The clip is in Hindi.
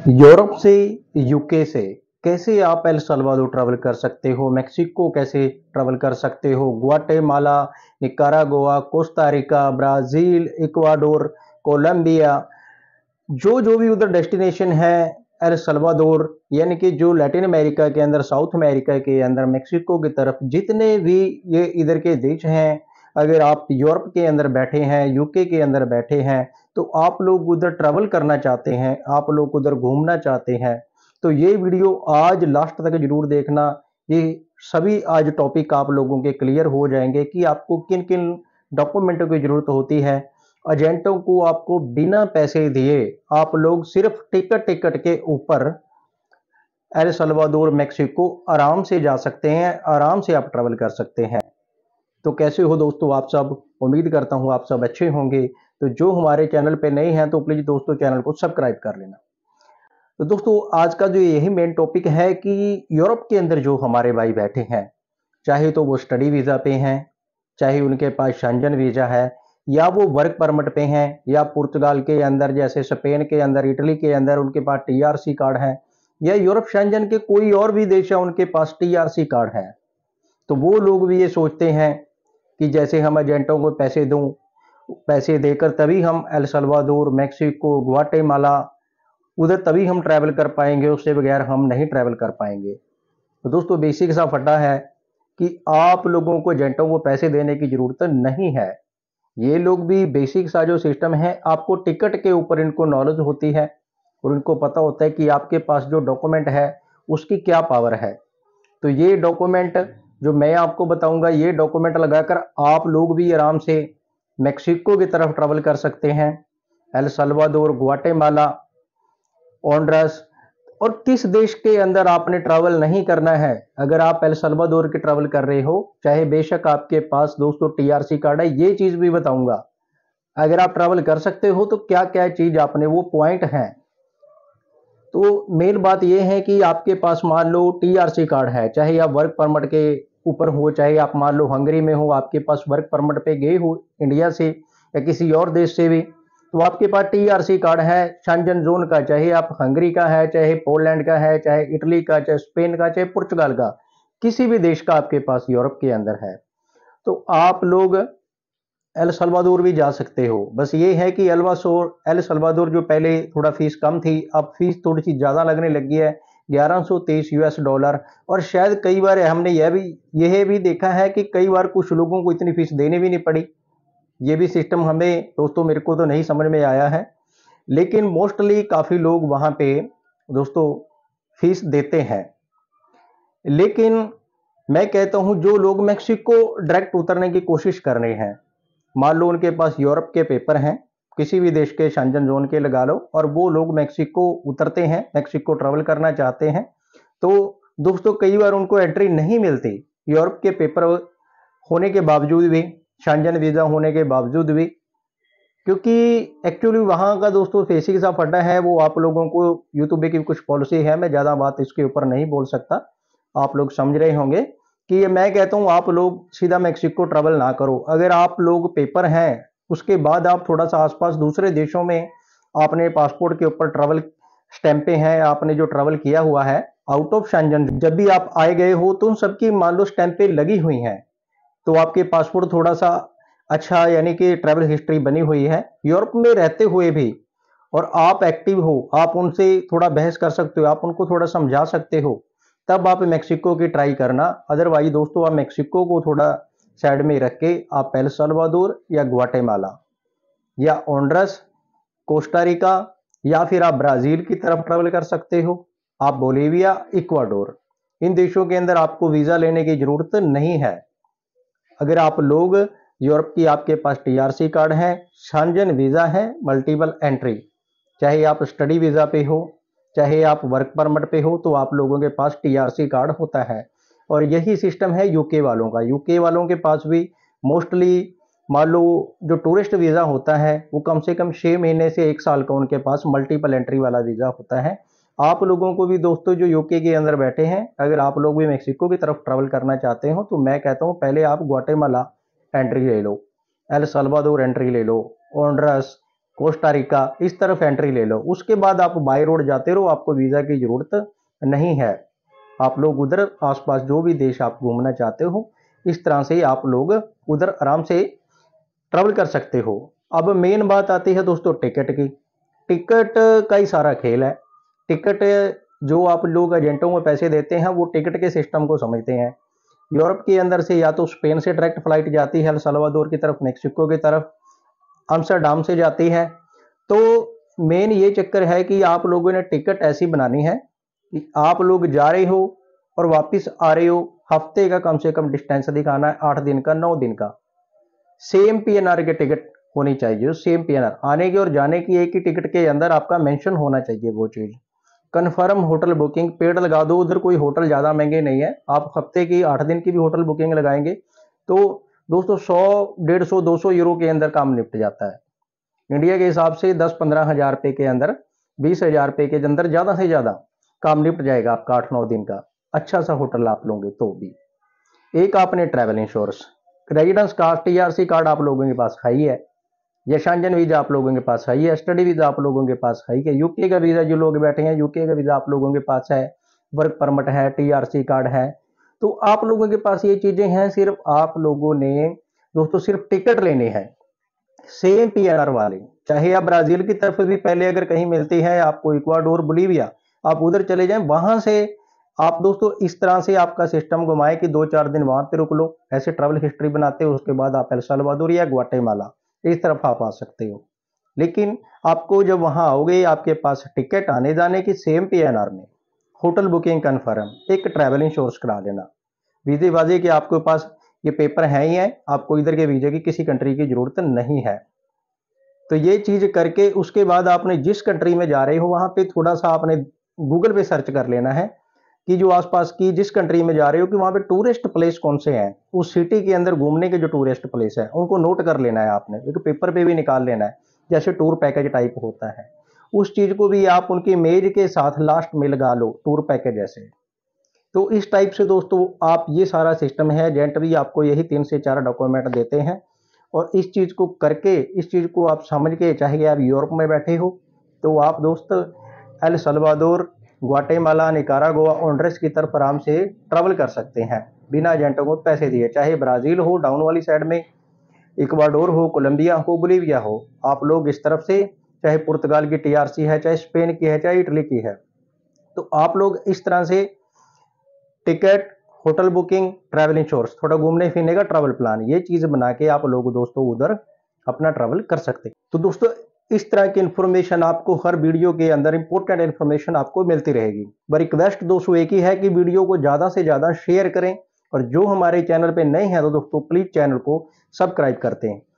यूरोप से यूके से कैसे आप एल सल्वाडोर ट्रैवल कर सकते हो, मेक्सिको कैसे ट्रैवल कर सकते हो, Guatemala, Nicaragua, Costa Rica, Brazil, Ecuador, Colombia, जो भी उधर डेस्टिनेशन है एल सल्वाडोर, यानी कि जो लैटिन अमेरिका के अंदर, साउथ अमेरिका के अंदर, मेक्सिको की तरफ जितने भी ये इधर के देश हैं, अगर आप यूरोप के अंदर बैठे हैं, यूके के अंदर बैठे हैं, तो आप लोग उधर ट्रैवल करना चाहते हैं, आप लोग उधर घूमना चाहते हैं, तो ये वीडियो आज लास्ट तक जरूर देखना। ये सभी आज टॉपिक आप लोगों के क्लियर हो जाएंगे कि आपको किन किन डॉक्यूमेंटों की जरूरत होती है। एजेंटों को आपको बिना पैसे दिए आप लोग सिर्फ टिकट टिकट के ऊपर एल सल्वाडोर मेक्सिको आराम से जा सकते हैं, आराम से आप ट्रैवल कर सकते हैं। तो कैसे हो दोस्तों आप सब, उम्मीद करता हूं आप सब अच्छे होंगे। तो जो हमारे चैनल पे नए हैं तो प्लीज दोस्तों चैनल को सब्सक्राइब कर लेना। तो दोस्तों आज का जो यही मेन टॉपिक है कि यूरोप के अंदर जो हमारे भाई बैठे हैं, चाहे तो वो स्टडी वीज़ा पे हैं, चाहे उनके पास शेंजन वीज़ा है, या वो वर्क परमिट पे हैं, या पुर्तगाल के अंदर, जैसे स्पेन के अंदर, इटली के अंदर उनके पास टीआरसी कार्ड है, या यूरोप शेंजन के कोई और भी देश है उनके पास टीआरसी कार्ड है। तो वो लोग भी ये सोचते हैं कि जैसे हम एजेंटों को पैसे दूं, पैसे देकर तभी हम एल सल्वाडोर, मेक्सिको, ग्वाटेमाला उधर तभी हम ट्रैवल कर पाएंगे, उससे बगैर हम नहीं ट्रैवल कर पाएंगे। तो दोस्तों बेसिक सा फटा है कि आप लोगों को एजेंटों को पैसे देने की जरूरत नहीं है। ये लोग भी बेसिक सा जो सिस्टम है, आपको टिकट के ऊपर इनको नॉलेज होती है और इनको पता होता है कि आपके पास जो डॉक्यूमेंट है उसकी क्या पावर है। तो ये डॉक्यूमेंट जो मैं आपको बताऊंगा, ये डॉक्यूमेंट लगाकर आप लोग भी आराम से मेक्सिको की तरफ ट्रैवल कर सकते हैं, एल सल्वाडोर, ग्वाटेमाला, ओंडरस। और किस देश के अंदर आपने ट्रैवल नहीं करना है, अगर आप एल सल्वाडोर के ट्रैवल कर रहे हो, चाहे बेशक आपके पास दोस्तों टीआरसी कार्ड है, ये चीज भी बताऊंगा। अगर आप ट्रैवल कर सकते हो तो क्या क्या चीज आपने, वो पॉइंट है। तो मेन बात यह है कि आपके पास मान लो टीआरसी कार्ड है, चाहे आप वर्क परमिट के ऊपर हो, चाहे आप मान लो हंगरी में हो, आपके पास वर्क परमिट पे गए हो इंडिया से या किसी और देश से भी, तो आपके पास टीआरसी कार्ड है शेंजन जोन का, चाहे आप हंगरी का है, चाहे पोलैंड का है, चाहे इटली का, चाहे स्पेन का, चाहे पुर्तगाल का, किसी भी देश का आपके पास यूरोप के अंदर है, तो आप लोग एल सल्वाडोर भी जा सकते हो। बस ये है कि एल सल्वाडोर जो पहले थोड़ा फीस कम थी, अब फीस थोड़ी सी ज़्यादा लगने लगी है, 1123 यूएस डॉलर। और शायद कई बार हमने यह भी देखा है कि कई बार कुछ लोगों को इतनी फीस देनी भी नहीं पड़ी। ये भी सिस्टम हमें दोस्तों, मेरे को तो नहीं समझ में आया है, लेकिन मोस्टली काफ़ी लोग वहाँ पे दोस्तों फीस देते हैं। लेकिन मैं कहता हूँ जो लोग मेक्सिको डायरेक्ट उतरने की कोशिश कर रहे हैं, मान लो उनके पास यूरोप के पेपर हैं, किसी भी देश के शेंजन जोन के लगा लो, और वो लोग मेक्सिको उतरते हैं, मेक्सिको ट्रैवल करना चाहते हैं, तो दोस्तों कई बार उनको एंट्री नहीं मिलती यूरोप के पेपर होने के बावजूद भी, शेंजन वीज़ा होने के बावजूद भी, क्योंकि एक्चुअली वहाँ का दोस्तों बेसिक सा फंडा है, वो आप लोगों को यूट्यूब की कुछ पॉलिसी है, मैं ज़्यादा बात इसके ऊपर नहीं बोल सकता, आप लोग समझ रहे होंगे कि ये मैं कहता हूँ आप लोग सीधा मेक्सिको ट्रैवल ना करो। अगर आप लोग पेपर हैं, उसके बाद आप थोड़ा सा आसपास दूसरे देशों में आपने पासपोर्ट के ऊपर ट्रैवल स्टैंपें हैं, आपने जो ट्रैवल किया हुआ है आउट ऑफ शेंजन, जब भी आप आए गए हो तो उन सबकी मान लो स्टैंपें लगी हुई हैं, तो आपके पासपोर्ट थोड़ा सा अच्छा, यानी कि ट्रैवल हिस्ट्री बनी हुई है यूरोप में रहते हुए भी, और आप एक्टिव हो, आप उनसे थोड़ा बहस कर सकते हो, आप उनको थोड़ा समझा सकते हो, तब आप मेक्सिको की ट्राई करना। अदरवाइज दोस्तों आप मेक्सिको को थोड़ा साइड में रख के आप एल सल्वाडोर या ग्वाटेमाला या ओंडरस, कोस्टा रिका, या फिर आप ब्राजील की तरफ ट्रैवल कर सकते हो, आप बोलीविया, इक्वाडोर, इन देशों के अंदर आपको वीज़ा लेने की जरूरत नहीं है। अगर आप लोग यूरोप की, आपके पास टीआरसी कार्ड है, शेंजन वीज़ा है, मल्टीपल एंट्री, चाहे आप स्टडी वीज़ा पे हो, चाहे आप वर्क परमिट पे हो, तो आप लोगों के पास टीआरसी कार्ड होता है। और यही सिस्टम है यूके वालों का, यूके वालों के पास भी मोस्टली मान लो जो टूरिस्ट वीज़ा होता है वो कम से कम 6 महीने से 1 साल का उनके पास मल्टीपल एंट्री वाला वीज़ा होता है। आप लोगों को भी दोस्तों जो यूके के अंदर बैठे हैं, अगर आप लोग भी मेक्सिको की तरफ ट्रैवल करना चाहते हो, तो मैं कहता हूँ पहले आप ग्वाटेमाला एंट्री ले लो, एल सल्वाडोर एंट्री ले लो, ओंडरस, कोस्टा रिका, इस तरफ एंट्री ले लो। उसके बाद आप बाय रोड जाते रहो, आपको वीज़ा की ज़रूरत नहीं है। आप लोग उधर आसपास जो भी देश आप घूमना चाहते हो, इस तरह से आप लोग उधर आराम से ट्रैवल कर सकते हो। अब मेन बात आती है दोस्तों टिकट की। टिकट का ही सारा खेल है। टिकट जो आप लोग एजेंटों को पैसे देते हैं, वो टिकट के सिस्टम को समझते हैं। यूरोप के अंदर से या तो स्पेन से डायरेक्ट फ्लाइट जाती है अल सल्वाडोर की तरफ, मेक्सिको की तरफ, अम्स्टरडाम से जाती है। तो मेन ये चक्कर है कि आप लोगों ने टिकट ऐसी बनानी है कि आप लोग जा रहे हो और वापस आ रहे हो, हफ्ते का कम से कम डिस्टेंस दिखाना है, 8 दिन का, 9 दिन का। सेम पीएनआर की टिकट होनी चाहिए, सेम पीएनआर आने की और जाने की एक ही टिकट के अंदर आपका मेंशन होना चाहिए वो चीज़। कन्फर्म होटल बुकिंग पेड लगा दो, उधर कोई होटल ज़्यादा महंगे नहीं है। आप हफ्ते की 8 दिन की भी होटल बुकिंग लगाएंगे तो दोस्तों 100, 150, 200 यूरो के अंदर काम निपट जाता है। इंडिया के हिसाब से 10-15 हज़ार रुपये के अंदर, 20 हज़ार रुपये के अंदर ज़्यादा से ज़्यादा काम निपट जाएगा आपका 8-9 दिन का। अच्छा सा होटल आप लोगे तो भी। एक आपने travel insurance, residence card, TRC card आप लोगों के पास है ही है, यशांजन वीजा आप लोगों के पास है ही है, स्टडी वीजा आप लोगों के पास है ही है, यूके का वीजा जो लोग बैठे हैं यूके का वीजा आप लोगों के पास है, वर्क परमिट है, टीआरसी कार्ड है। तो आप लोगों के पास ये चीजें हैं। सिर्फ आप लोगों ने दोस्तों सिर्फ टिकट लेने हैं सेम पीएनआर वाले। चाहे आप ब्राजील की तरफ भी पहले अगर कहीं मिलती है आपको, इक्वाडोर, बोलीविया, आप उधर चले जाएं, वहां से आप दोस्तों इस तरह से आपका सिस्टम घुमाए कि 2-4 दिन वहां पे रुक लो, ऐसे ट्रैवल हिस्ट्री बनाते हो। उसके बाद आप एल सल्वाडोर या ग्वाटेमाला इस तरफ आप आ सकते हो। लेकिन आपको जब वहां आओगे, आपके पास टिकट आने जाने की सेम पीएनआर में, होटल बुकिंग कन्फर्म, एक ट्रैवल इंश्योरेंस करा लेना। वीजे वाजे के आपके पास ये पेपर हैं ही हैं, आपको इधर के वीजे की किसी कंट्री की जरूरत नहीं है। तो ये चीज करके उसके बाद आपने जिस कंट्री में जा रहे हो वहां पे थोड़ा सा आपने गूगल पे सर्च कर लेना है कि जो आसपास की जिस कंट्री में जा रहे हो कि वहां पे टूरिस्ट प्लेस कौन से हैं, उस सिटी के अंदर घूमने के जो टूरिस्ट प्लेस है उनको नोट कर लेना है आपने, एक पेपर पे भी निकाल लेना है, जैसे टूर पैकेज टाइप होता है। उस चीज को भी आप उनकी इमेज के साथ लास्ट में लगा लो, टूर पैकेज ऐसे। तो इस टाइप से दोस्तों आप ये सारा सिस्टम है। एजेंट भी आपको यही 3 से 4 डॉक्यूमेंट देते हैं और इस चीज़ को करके, इस चीज़ को आप समझ के, चाहे आप यूरोप में बैठे हो तो आप दोस्त El Salvador, Guatemala, Nicaragua, Honduras की तरफ आराम से ट्रैवल कर सकते हैं बिना एजेंटों को पैसे दिए। चाहे ब्राज़ील हो डाउन वाली साइड में, इक्वाडोर हो, कोलंबिया हो, बोलीविया हो, आप लोग इस तरफ से, चाहे पुर्तगाल की टीआरसी है, चाहे स्पेन की है, चाहे इटली की है, तो आप लोग इस तरह से ticket, hotel booking, travel insurance, थोड़ा घूमने फिरने का ट्रैवल प्लान, ये चीज़ बना के आप लोग दोस्तों उधर अपना ट्रैवल कर सकते हैं। तो दोस्तों इस तरह की इन्फॉर्मेशन आपको हर वीडियो के अंदर इंपॉर्टेंट इन्फॉर्मेशन आपको मिलती रहेगी। पर रिक्वेस्ट दोस्तों एक ही है कि वीडियो को ज़्यादा से ज़्यादा शेयर करें और जो हमारे चैनल पे नए हैं तो दोस्तों प्लीज़ चैनल को सब्सक्राइब करते हैं।